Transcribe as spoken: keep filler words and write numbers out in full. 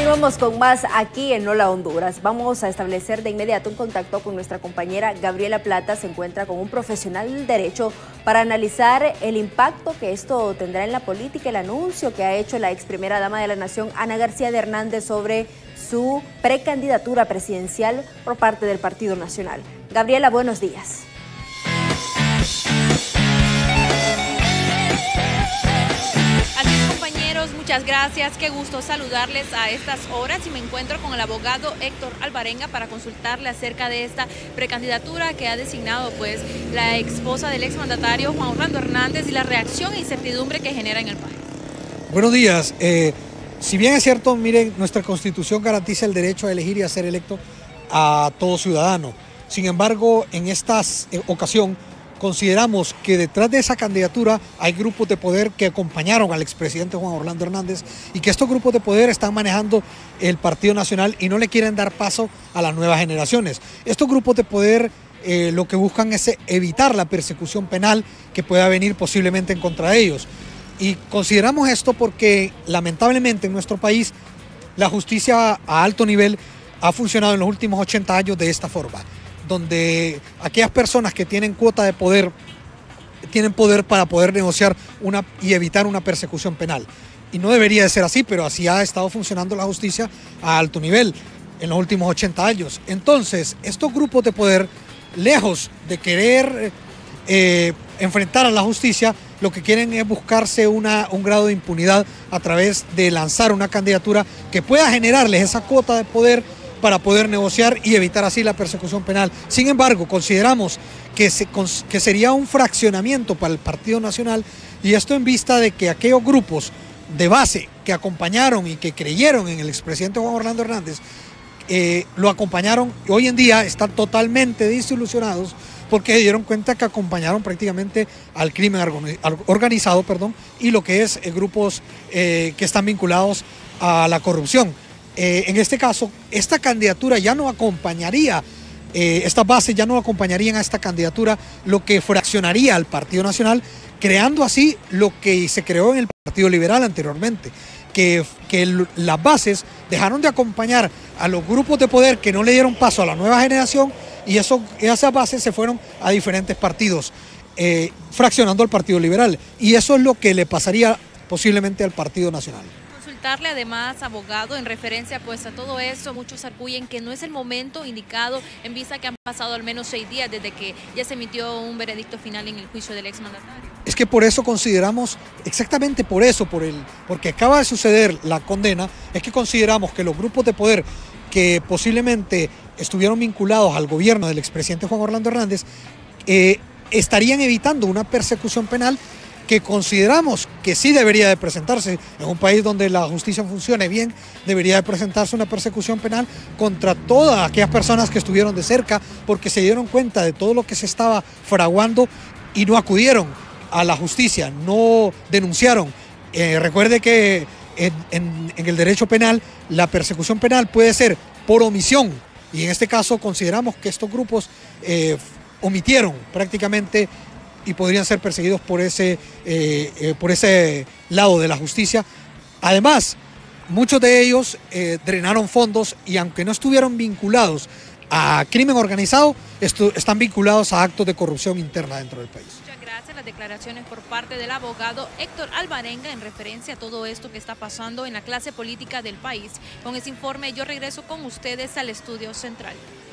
Continuamos con más aquí en Hola Honduras. Vamos a establecer de inmediato un contacto con nuestra compañera Gabriela Plata. Se encuentra con un profesional del derecho para analizar el impacto que esto tendrá en la política, el anuncio que ha hecho la ex primera dama de la Nación, Ana García de Hernández, sobre su precandidatura presidencial por parte del Partido Nacional. Gabriela, buenos días. Muchas gracias, qué gusto saludarles a estas horas y me encuentro con el abogado Héctor Alvarenga para consultarle acerca de esta precandidatura que ha designado pues la esposa del exmandatario Juan Orlando Hernández y la reacción e incertidumbre que genera en el país. Buenos días. Eh, si bien es cierto, miren, nuestra Constitución garantiza el derecho a elegir y a ser electo a todo ciudadano. Sin embargo, en esta eh, ocasión, consideramos que detrás de esa candidatura hay grupos de poder que acompañaron al expresidente Juan Orlando Hernández y que estos grupos de poder están manejando el Partido Nacional y no le quieren dar paso a las nuevas generaciones. Estos grupos de poder eh, lo que buscan es evitar la persecución penal que pueda venir posiblemente en contra de ellos. Y consideramos esto porque lamentablemente en nuestro país la justicia a alto nivel ha funcionado en los últimos ochenta años de esta forma, donde aquellas personas que tienen cuota de poder tienen poder para poder negociar una, y evitar una persecución penal. Y no debería de ser así, pero así ha estado funcionando la justicia a alto nivel en los últimos ochenta años. Entonces, estos grupos de poder, lejos de querer eh, enfrentar a la justicia, lo que quieren es buscarse una, un grado de impunidad a través de lanzar una candidatura que pueda generarles esa cuota de poder para poder negociar y evitar así la persecución penal. Sin embargo, consideramos que, se, que sería un fraccionamiento para el Partido Nacional, y esto en vista de que aquellos grupos de base que acompañaron y que creyeron en el expresidente Juan Orlando Hernández, eh, lo acompañaron y hoy en día están totalmente desilusionados porque se dieron cuenta que acompañaron prácticamente al crimen organizado, perdón, y lo que es eh, grupos eh, que están vinculados a la corrupción. Eh, en este caso, esta candidatura ya no acompañaría, eh, estas bases ya no acompañarían a esta candidatura, lo que fraccionaría al Partido Nacional, creando así lo que se creó en el Partido Liberal anteriormente, que, que las bases dejaron de acompañar a los grupos de poder que no le dieron paso a la nueva generación, y eso, esas bases se fueron a diferentes partidos, eh, fraccionando al Partido Liberal, y eso es lo que le pasaría posiblemente al Partido Nacional. Darle además, abogado, en referencia pues a todo eso, muchos arguyen que no es el momento indicado en vista que han pasado al menos seis días desde que ya se emitió un veredicto final en el juicio del exmandatario. Es que por eso consideramos, exactamente por eso, por el, porque acaba de suceder la condena, es que consideramos que los grupos de poder que posiblemente estuvieron vinculados al gobierno del expresidente Juan Orlando Hernández eh, estarían evitando una persecución penal que consideramos que sí debería de presentarse. En un país donde la justicia funcione bien, debería de presentarse una persecución penal contra todas aquellas personas que estuvieron de cerca porque se dieron cuenta de todo lo que se estaba fraguando y no acudieron a la justicia, no denunciaron. Eh, recuerde que en, en, en el derecho penal la persecución penal puede ser por omisión, y en este caso consideramos que estos grupos eh, omitieron prácticamente y podrían ser perseguidos por ese, eh, eh, por ese lado de la justicia. Además, muchos de ellos eh, drenaron fondos y aunque no estuvieron vinculados a crimen organizado, están vinculados a actos de corrupción interna dentro del país. Muchas gracias. Las declaraciones por parte del abogado Héctor Alvarenga en referencia a todo esto que está pasando en la clase política del país. Con ese informe yo regreso con ustedes al estudio central.